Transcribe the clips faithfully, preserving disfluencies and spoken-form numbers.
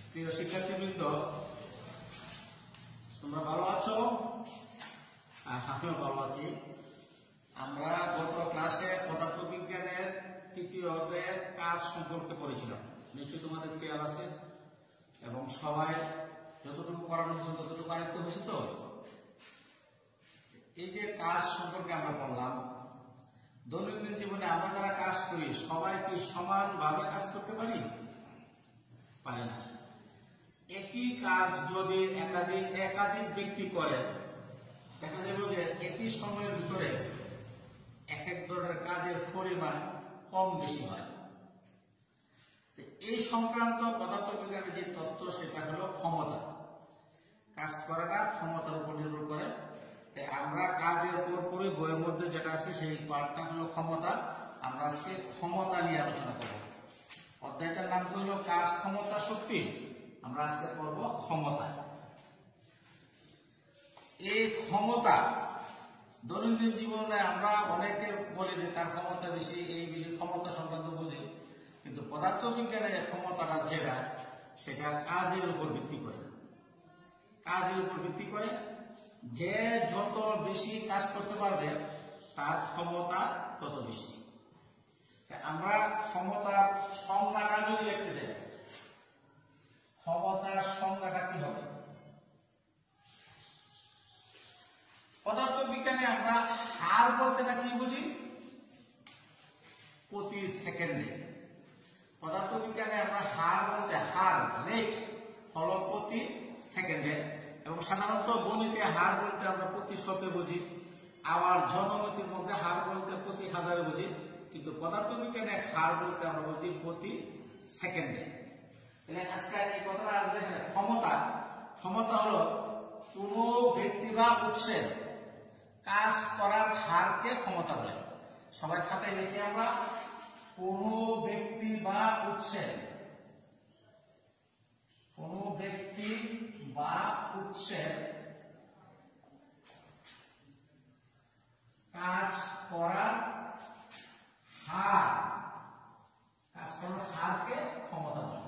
প্রিয় শিক্ষার্থীবৃন্দ, তোমরা ভালো আছো? আমিও ভালো আছি। আমরা গত ক্লাসে পদার্থবিজ্ঞানের তৃতীয় অধ্যায়ের কাজ সম্পর্কে পড়েছিলাম, নিশ্চয়ই তোমাদের খেয়াল আছে এবং সবাই যতটুকু পড়ানো হয়েছে ততটুকু আয়ত্ত হয়েছে। তো এই যে কাজ সম্পর্কে আমরা বললাম, দৈনন্দিন জীবনে আমরা যারা কাজ করি সবাই কি সমানভাবে কাজ করতে পারি? পারি না। একই কাজ যদি একাধিক একাধিক ব্যক্তি করে, দেখা যাবে যে একই সময়ের ভিতরে এক এক ধরনের কাজের পরিমাণ কম বেশি হয়। এই সংক্রান্ত পদার্থবিজ্ঞানের যে তত্ত্ব সেটা হলো ক্ষমতা। কাজ করাটা ক্ষমতার উপর নির্ভর করে। আমরা কাজের পরপরই বইয়ের মধ্যে যেটা আছে সেই পার্টটা হলো ক্ষমতা। আমরা আজকে ক্ষমতা নিয়ে আলোচনা করব। অধ্যায়টার নাম হলো কাজ, ক্ষমতা, শক্তি। আমরা আজকে করব ক্ষমতা। এই ক্ষমতা দৈনন্দিন জীবনে আমরা অনেকে বলি যে তার ক্ষমতা বেশি, এই বেশি ক্ষমতা সংক্রান্ত বুঝি, কিন্তু পদার্থবিজ্ঞানের ক্ষমতাটা যেটা সেটা কাজের উপর ভিত্তি করে। কাজের উপর ভিত্তি করে যে যত বেশি কাজ করতে পারবে তার ক্ষমতা তত বেশি। আমরা ক্ষমতার সংজ্ঞাটা যদি লিখতে চাই, ক্ষমতার সংজ্ঞাটা কি হবে? পদার্থবিজ্ঞানে আমরা হার বলতে কি বুঝি? প্রতি সেকেন্ডে। পদার্থবিজ্ঞানে আমরা হার বলতে হার রেট হলো প্রতি সেকেন্ডে, এবং সাধারণত গণিতে হার বলতে আমরা প্রতি শতে বুঝি, আবার জনমিতির মধ্যে হার বলতে প্রতি হাজারে বুঝি, কিন্তু পদার্থবিজ্ঞানে হার বলতে আমরা বুঝি প্রতি সেকেন্ডে। আজকে এই কথাটা আসবে ক্ষমতা। ক্ষমতা হলো কোন ব্যক্তি বা উৎসের কাজ করার হারকে ক্ষমতা বলে। সবাই খাতায় লিখে আমরা, কোন ব্যক্তি বা উৎসের কোন ব্যক্তি বা উৎসের কাজ করার হার, কাজ করার হারকে ক্ষমতা বলে।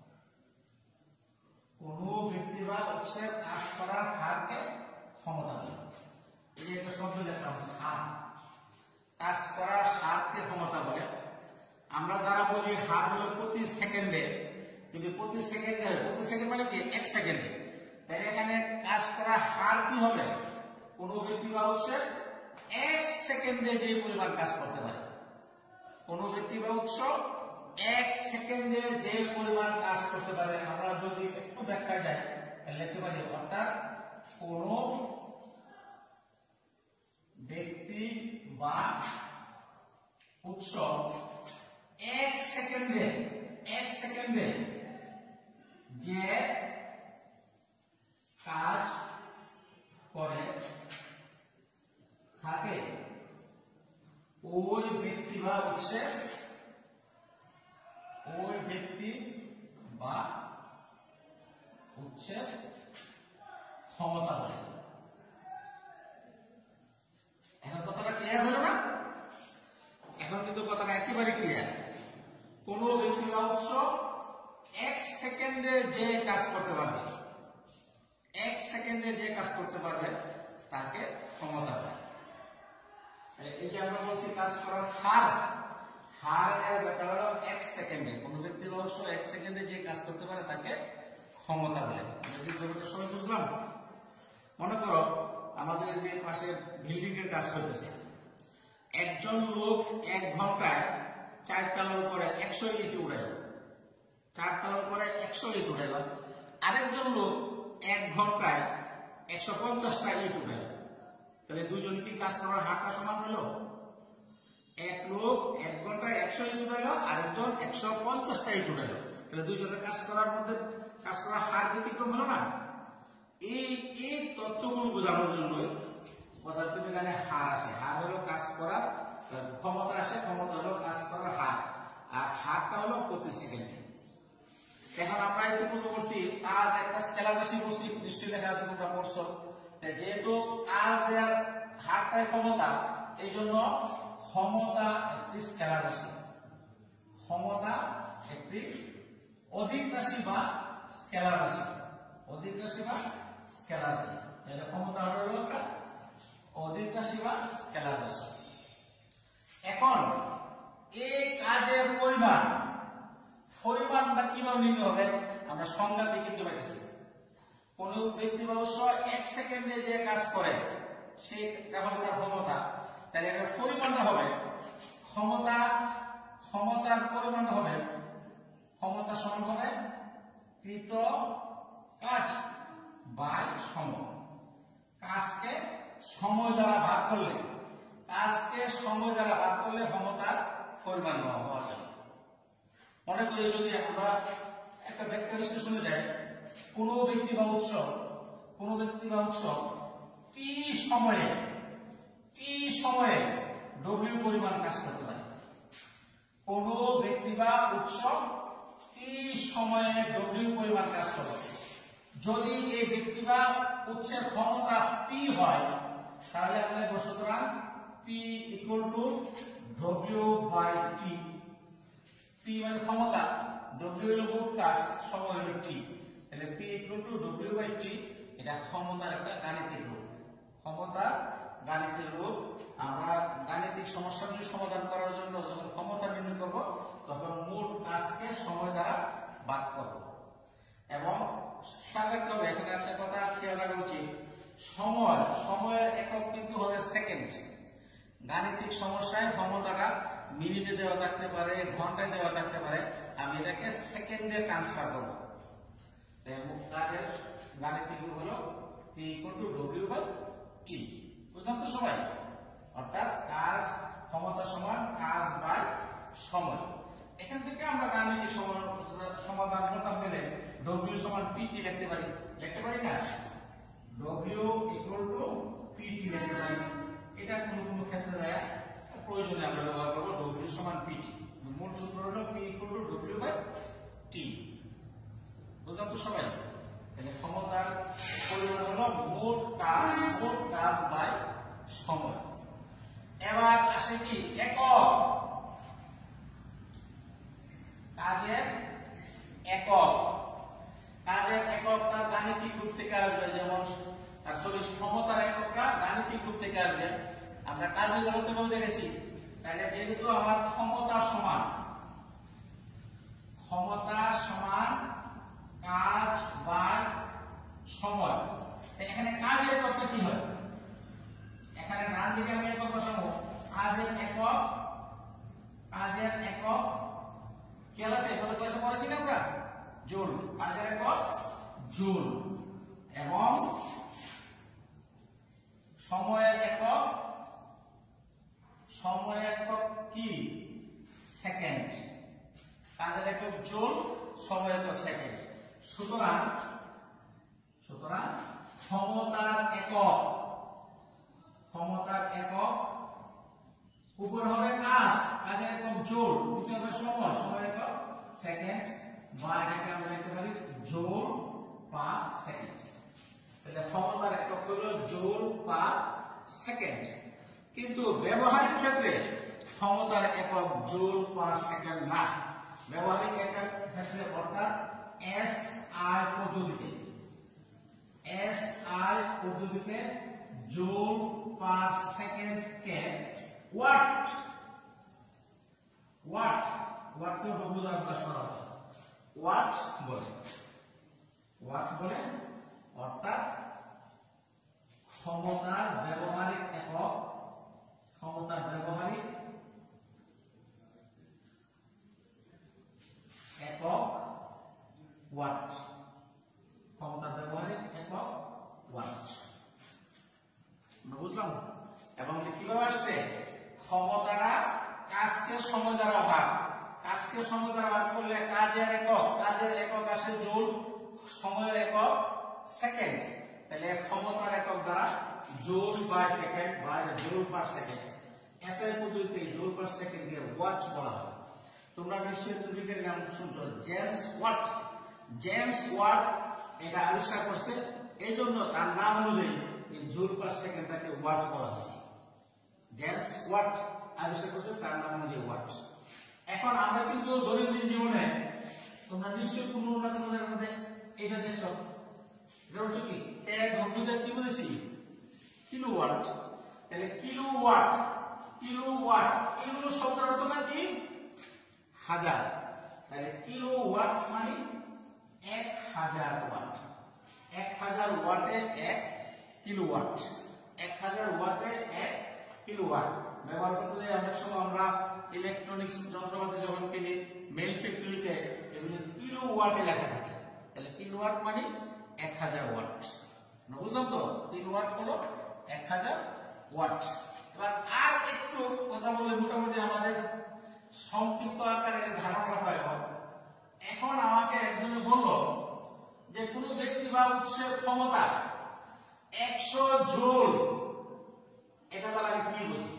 কোন ব্যক্তি বা উৎসের কাজ করার হারকে ক্ষমতা বলে। এই একটা শব্দ লিখলাম, হার। কাজ করার হারকে ক্ষমতা বলে। আমরা যারা বলি হার হলো প্রতি সেকেন্ডে, কিন্তু প্রতি সেকেন্ডে প্রতি সেকেন্ড মানে কি? এক সেকেন্ডে। তাই এখানে কাজ করার হার কি হবে? কোন ব্যক্তি বা উৎসের এক সেকেন্ডে যে পরিমাণ কাজ করতে পারে। কোন ব্যক্তি বা উৎস এক সেকেন্ডে যে পরিমাণ কাজ করতে পারে। আমরা যদি একটু ব্যাখ্যায় যাই তাহলে লিখতে পারি, অর্থাৎ কোন ব্যক্তি বা উৎস এক সেকেন্ডে এক সেকেন্ডে যে কাজ করে থাকে ওই ব্যক্তি বা উৎসের ওই ব্যক্তি বা উৎসের ক্ষমতা বলে। এখন কথাটা ক্লিয়ার হলো না? এখন কিন্তু কথাটা একেবারে ক্লিয়ার। কোন ব্যক্তি বা উৎস এক সেকেন্ডে যে কাজ করতে পারবে, এক সেকেন্ডে যে কাজ করতে পারবে তাকে ক্ষমতা বলে। এই যে আমরা বলছি কাজ করার হার, হারের ব্যাপার হলো এক সেকেন্ডে। কোন ব্যক্তি বা উৎস এক সেকেন্ডে যে কাজ করতে পারে তাকে ক্ষমতা বলে। আমরা কি ব্যাপারটা সবাই বুঝলাম? মনে করো আমাদের যে পাশে বিল্ডিং এর কাজ করতেছে, একজন লোক এক ঘন্টায় চার তলার উপরে একশো ইট উঠাইল, চার তলার উপরে একশো ইট উঠাইল। আরেকজন লোক এক ঘন্টায় একশো পঞ্চাশটা ইট উঠাইল। তাহলে দুইজন কি কাজ করার হারটা সমান হলো? এক লোক এক ঘন্টায় একশো ইট উঠাইল, আরেকজন একশো পঞ্চাশটা ইট উঠাইল। তাহলে দুইজনের কাজ করার মধ্যে কাজ করার হার ব্যতিক্রম হলো না? এই এই তথ্যগুলো বোঝানোর জন্য পদার্থবিজ্ঞানে হার আসে। হার হলো কাজ করার ক্ষমতা আসে, ক্ষমতা হলো কাজ করার হার, আর হারটা হলো প্রতি সেকেন্ডে। এখন আমরা একটু পূর্ব করছি কাজ একটা স্কেলার রাশি বলছি, নিশ্চয়ই লেখা আছে, তোমরা পড়ছো। যেহেতু কাজের হারটাই ক্ষমতা, এই জন্য ক্ষমতা একটি স্কেলার রাশি। ক্ষমতা একটি অধিক রাশি বা স্কেলার রাশি, অধিক রাশি বা স্কেলার রাশি। তাহলে ক্ষমতা হলো একটা অধিক রাশি বা স্কেলার রাশি। এখন এই কাজের পরিমাণ পরিমাণটা কিভাবে নির্ণয় হবে আমরা সংজ্ঞা দিয়ে কিন্তু পাইতেছি। কোন ব্যক্তি বা উৎস এক সেকেন্ডে যে কাজ করে সেটা হবে তার ক্ষমতা। তাহলে এটার পরিমাণটা হবে ক্ষমতা, ক্ষমতার পরিমাণ হবে ক্ষমতা সমান হবে কৃত কাজ বাই সময়। কাজকে সময় দ্বারা ভাগ করলে কাজকে সময় দ্বারা ভাগ করলে ক্ষমতার পরিমাণ পাওয়া যাবে। মনে করি যদি আমরা একটা ব্যাখ্যা বিশ্লেষণে যাই, কোন ব্যক্তি বা উৎস কোন ব্যক্তি বা উৎস টি সময়ে টি সময়ে ডব্লিউ পরিমাণ কাজ করতে পারে। কোন ব্যক্তি বা উৎস টি সময়ে ডব্লিউ পরিমাণ কাজ করে। যদি এই ব্যক্তি বা উৎসের ক্ষমতা পি হয় তাহলে আমরা লিখব সুতরাং P equal to W by T. P মানে ক্ষমতা, ডব্লিউ হলো মোট কাজ, সময় হলো টি। তাহলে P equal to W by T এটা ক্ষমতার একটা গাণিতিক রূপ। ক্ষমতা গাণিতিক রূপ। আমরা গাণিতিক সমস্যাগুলি সমাধান করার জন্য যখন ক্ষমতা নির্ণয় করব তখন মোট কাজকে সময় দ্বারা ভাগ করব। এবং খেয়াল রাখতে হবে, এখানে একটা কথা খেয়াল রাখা উচিত, সময় সময়ের একক কিন্তু হবে সেকেন্ড। গাণিতিক সমস্যায় ক্ষমতাটা মিনিটে দেওয়া থাকতে পারে, ঘন্টায় দেওয়া থাকতে পারে, আমি এটাকে সেকেন্ডে ট্রান্সফার করব। কাজের গাণিতিক রূপ হলো P equal to W by T. বুঝলাম তো সবাই? অর্থাৎ কাজ ক্ষমতা সমান কাজ বাই সময়। এখান থেকে আমরা গাণিতিক সমাধান করতে পেলে ডব্লিউ সমান পিটি লিখতে পারি। লিখতে পারি না? ডব্লিউ ইকুয়াল টু পিটি লিখতে পারি। এটা কোনো কোনো ক্ষেত্রে দেয় প্রয়োজনে আমরা ব্যবহার করব ডব্লিউ সমান পিটি। মূল সূত্র হলো P equal to W by T. বুঝলাম তো সবাই? তাহলে ক্ষমতার পরিমাণ হলো মোট কাজ, মোট কাজ বাই সময়। এবার আসে কি একক, কাজের একক। কাজের একক তার গাণিতিক রূপ থেকে আসবে, যেমন আসলে ক্ষমতার এককটা গাণিতিক রূপ থেকে আসবে। আমরা কাজের গণিত দেখেছি। তাহলে যেহেতু আমার ক্ষমতা সমান ক্ষমতা সমান কাজ বাই সময়, এখানে কাজের এককটা কি হয়? এখানে ডান দিকে আমি একক বসাবো। কাজের একক, কাজের একক খেয়াল আছে? কত ক্লাসে পড়েছি না আমরা? জুল। কাজের একক জুল। এবং সময়ের একক, সময়ের একক কি? সেকেন্ড। কাজের একক জুল, সময়ের একক সেকেন্ড। সুতরাং সুতরাং ক্ষমতার একক, ক্ষমতার একক উপরে হবে কাজ, কাজের একক জুল, নিচে হবে সময়, সময়ের একক সেকেন্ড। বা এটাকে আমরা লিখতে পারি জুল পার সেকেন্ড। তাহলে ক্ষমতার একক হলো জুল পার সেকেন্ড। কিন্তু ব্যবহারিক ক্ষেত্রে ক্ষমতার একক জুল পার সেকেন্ড না। ব্যবহারিক একক ক্ষেত্রে অর্থাৎ এস আই পদ্ধতিতে এস আই পদ্ধতিতে জুল পার সেকেন্ড কে ওয়াট ওয়াট ওয়াট কে ডব্লিউ দ্বারা প্রকাশ করা হয়। ওয়াট বলে ওয়াট বলে অর্থাৎ ক্ষমতার ব্যবহারিক একক, ক্ষমতার ব্যবহারিক একক ওয়াট, ক্ষমতার ব্যবহারিক একক ওয়াট। বুঝলাম? এবং কিভাবে আসছে? ক্ষমতাটা কাজকে সময় দ্বারা ভাগ, কাজকে সময় দ্বারা ভাগ করলে কাজের একক, কাজের একক আসে জুল, সময়ের একক সেকেন্ড। তাহলে ক্ষমতার একক দ্বারা জুল বাই সেকেন্ড বা জুল পার সেকেন্ড। এসআই পদ্ধতিতে জুল পার সেকেন্ড কে ওয়াট বলা হয়। তোমরা নিশ্চয়ই তুর্কিকের নাম শুনছো, জেমস ওয়াট। জেমস ওয়াট এটা আবিষ্কার করছে, এই জন্য তার নাম অনুযায়ী এই জুল পার সেকেন্ড তাকে ওয়াট বলা হয়েছে। জেমস ওয়াট আবিষ্কার করছে, তার নাম অনুযায়ী ওয়াট। এখন আমরা কিন্তু দৈনন্দিন জীবনে তোমরা নিশ্চয়ই কোনো না তোমাদের মধ্যে বুঝেছি কিলোওয়াট, তাহলে কিলোওয়াট কিলোওয়াট কিলো শব্দের অর্থ কি হাজার, তাহলে কিলোওয়াট মানে এক হাজার ওয়াট, এক হাজার ওয়াটে এক কিলোওয়াট, এক হাজার ওয়াটে এক কিলোওয়াট ব্যবহার করতে যাই অনেক সময় আমরা ইলেকট্রনিক্স যন্ত্রপাতি যখন কিনি মেল ফ্যাক্টরিতে এগুলো কিলোওয়াটে লেখা থাকে, তাহলে কিলোওয়াট মানে এক হাজার ওয়াট, বুঝলাম তো কিলোওয়াট হলো এক হাজার ওয়াট। এবার আর একটু কথা বলে মোটামুটি আমাদের সংক্ষিপ্ত আকারে ধারণা পাইব। এখন আমাকে একজনে বলল যে কোন ব্যক্তি বা উৎসের ক্ষমতা একশো জুল, এটা দ্বারা আমি কি বুঝি?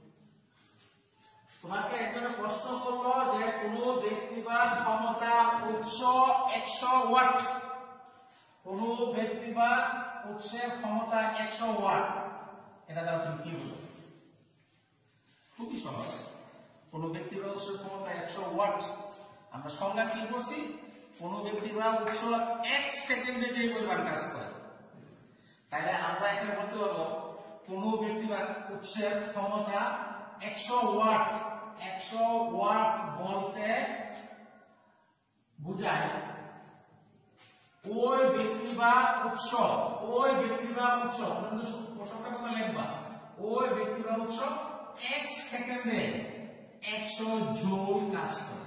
তোমাকে একজনে প্রশ্ন করলো যে কোন ব্যক্তি বা ক্ষমতা উৎস একশো ওয়াট, কোন ব্যক্তি বা উৎসের ক্ষমতা একশো ওয়াট, এটা দ্বারা তুমি কি বুঝো? খুবই সহজ, কোন ব্যক্তি বা উৎসের ক্ষমতা একশো ওয়াট, আমরা সংজ্ঞা কি করছি? কোন ব্যক্তি বা উৎস এক সেকেন্ডে যে পরিমাণ কাজ করে, তাহলে আমরা এখানে বলতে পারবো কোন ব্যক্তি বা উৎসের ক্ষমতা একশো ওয়াট, একশো ওয়াট বলতে বুঝায় ওই ব্যক্তি বা উৎস, ওই ব্যক্তি বা উৎস প্রশ্নটা কথা লিখবা, ওই ব্যক্তি বা উৎস এক সেকেন্ডে একশো জুল কাজ করে,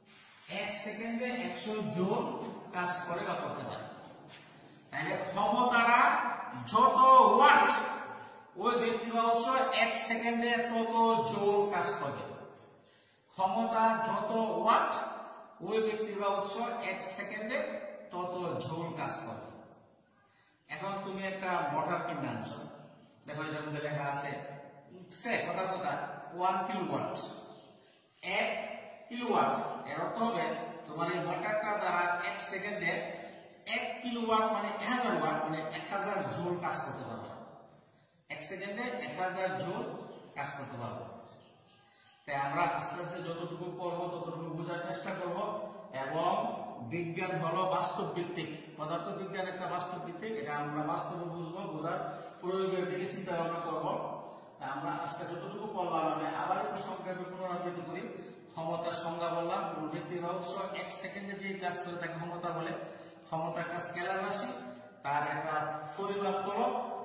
এক সেকেন্ডে একশো জুল কাজ করে বা করতে পারে। তাহলে ক্ষমতাটা যত ওয়াট ওই ব্যক্তি বা উৎস এক সেকেন্ডে তত জোর কাজ করবে, ক্ষমতা যত ওয়াট ওই ব্যক্তি বা উৎস এক সেকেন্ডে তত জোর কাজ করবে। এখন তুমি একটা মোটর কিনে আনছো, দেখো এটার মধ্যে লেখা আছে সে কথা কথা ওয়ান কিলোওয়াট, এক কিলোওয়াট, এর অর্থ হবে তোমার এই মোটরটা দ্বারা এক সেকেন্ডে এক কিলোওয়াট মানে এক হাজার ওয়াট মানে এক হাজার জোল কাজ করতে পারবে, এক সেকেন্ডে এক হাজার জোল কাজ করতে পারবো। তাই আমরা আস্তে আস্তে যতটুকু পড়বো ততটুকু বোঝার চেষ্টা করব, এবং বিজ্ঞান হলো বাস্তব ভিত্তিক, পদার্থ বিজ্ঞান একটা বাস্তব ভিত্তিক, এটা আমরা বাস্তবে বুঝবো, বোঝার প্রয়োগের দিকে চিন্তা ভাবনা করবো। আমরা আজকে যতটুকু পড়লাম আমি আবার একটু সংক্ষেপে পুনরাবৃত্তি করি। ক্ষমতার সংজ্ঞা বললাম, কোন ব্যক্তি বা উৎস এক সেকেন্ডে যে কাজ করে তাকে ক্ষমতা বলে। ক্ষমতা একটা স্কেলার রাশি, তার একটা পরিমাপ করো,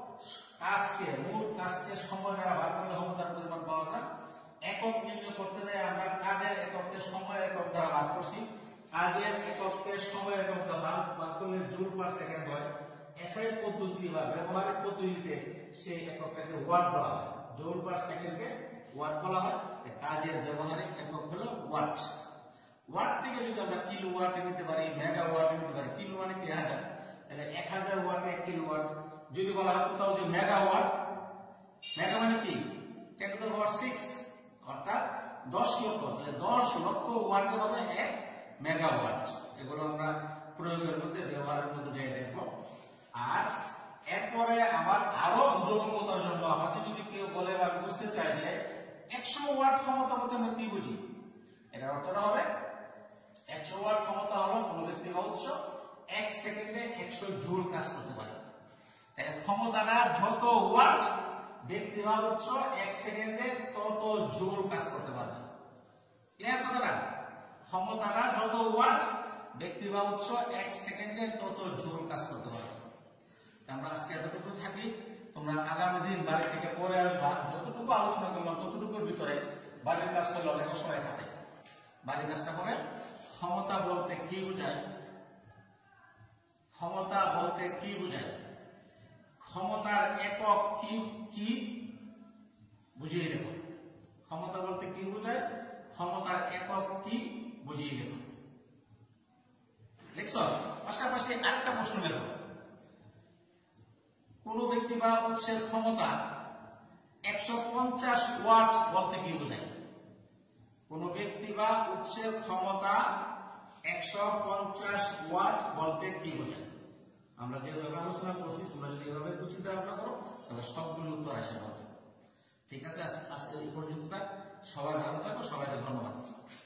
কাজকে মূল কাজকে সময় দ্বারা ভাগ করলে ক্ষমতার পরিমাণ পাওয়া যায়। একক নির্ণয় করতে যাই আমরা কাজের এককে সময়ের একক দ্বারা ভাগ করছি, কাজের এককে সময়ের একক দ্বারা ভাগ করলে জুল পার সেকেন্ড হয়। এসআই পদ্ধতি বা ব্যবহারিক পদ্ধতিতে সেই এককটাকে ওয়াট বলা হয়, জুল পার সেকেন্ডকে ওয়াট বলা হয়। কাজের ব্যবহারিক একক হলো ওয়াট। ওয়াট থেকে যদি আমরা কিলো ওয়াট নিতে পারি, মেগা ওয়াট নিতে পারি, কিলো মানে কি হাজার, তাহলে এক হাজার ওয়াটে এক কিলো ওয়াট। যদি বলা হয় কোথাও যে মেগা ওয়াট, মেগা মানে কি ten to the power six, অর্থাৎ দশ লক্ষ, তাহলে দশ লক্ষ ওয়াটে হবে এক মেগা ওয়াট। এগুলো আমরা প্রয়োগের মধ্যে ব্যবহারের মধ্যে যাই দেখবো। আর এরপরে আবার আরো বোধগম্যতার জন্য আমাদের যদি কেউ বলে বা বুঝতে চায় যে একশো ওয়াট ক্ষমতা বলতে আমরা কি বুঝি, এটার অর্থটা হবে একশো ওয়াট ক্ষমতা হলো কোন ব্যক্তি বা উৎস এক সেকেন্ডে একশো জুল কাজ করতে পারে। তাহলে ক্ষমতাটা যত ওয়াট ব্যক্তি বা উৎস এক সেকেন্ডে তত জুল কাজ করতে পারবে। ক্লিয়ার কথাটা? ক্ষমতাটা যত ওয়াট ব্যক্তি বা উৎস এক সেকেন্ডে তত জুল কাজ করতে পারবে। আমরা আজকে এতটুকু থাকি, তোমরা আগামী দিন বাড়ি থেকে পড়ে আসবা, যতটুকু আলোচনা করলাম ততটুকুর ভিতরে বাড়ির কাজ করলে অনেক সময় থাকে। বাড়ির কাজটা হবে ক্ষমতা বলতে কি বোঝায়, ক্ষমতা বলতে কি বোঝায়, ক্ষমতার একক কি কি বুঝিয়ে দেব। ক্ষমতা বলতে কি বোঝায়, ক্ষমতার একক কি বুঝিয়ে দেব। লিখছ? পাশাপাশি আরেকটা প্রশ্ন লেখো, কোন ব্যক্তি বা উৎসের ক্ষমতা একশো পঞ্চাশ ওয়াট বলতে কি বোঝায়? কোন ব্যক্তি বা উৎসের ক্ষমতা একশো পঞ্চাশ ওয়াট বলতে কি বোঝায়? আমরা যেভাবে আলোচনা করছি তোমরা যদি এভাবে চিন্তা ভাবনা করো তাহলে সবগুলো উত্তর আসে পাবে। ঠিক আছে, আজকে এই পর্যন্ত। সবাই ভালো থাকো, সবাইকে ধন্যবাদ।